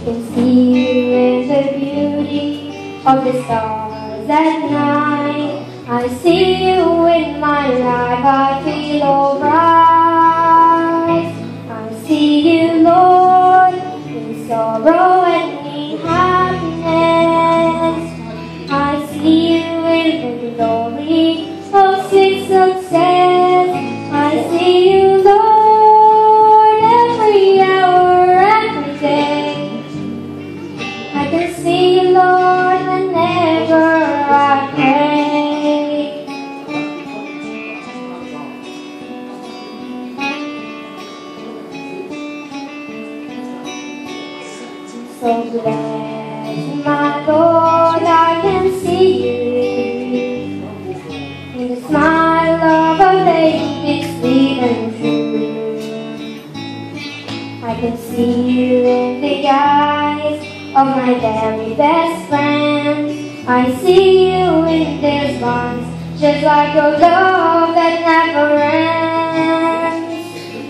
can see you in the beauty of the stars at night. I see you in my life, I feel alright. I see you, Lord, in sorrow and in happiness. I see you in the glory of sweet success. I see you, Lord, every hour, every day. I can see you, Lord, whenever I pray. So bless my Lord, I can see you in the smile of a baby, sweet and true. I can see you in the eyes of my very best friend. I see you in their smiles, just like your love that never ends.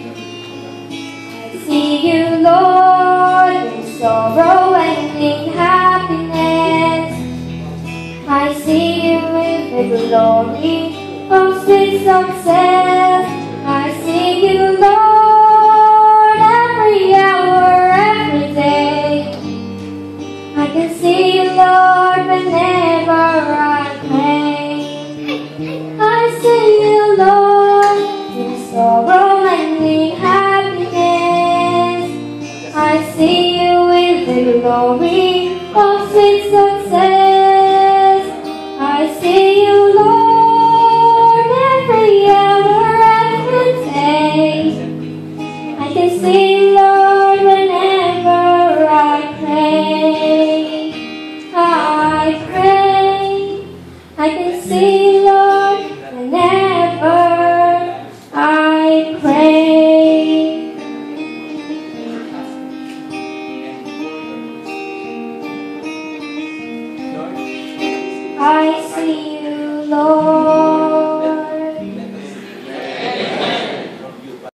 I see you, Lord, in sorrow and in happiness. I see you in the glory of sweet success. I see you, Lord, every hour, every day. I can see you, Lord, whenever I pray. I see you, Lord, in sorrow and in happiness. I see you in the glory of sweet success. I see you, Lord, every hour, every day. I can see you, Lord, whenever I pray. I pray. I can see you, Lord, whenever I pray. I see you, Lord.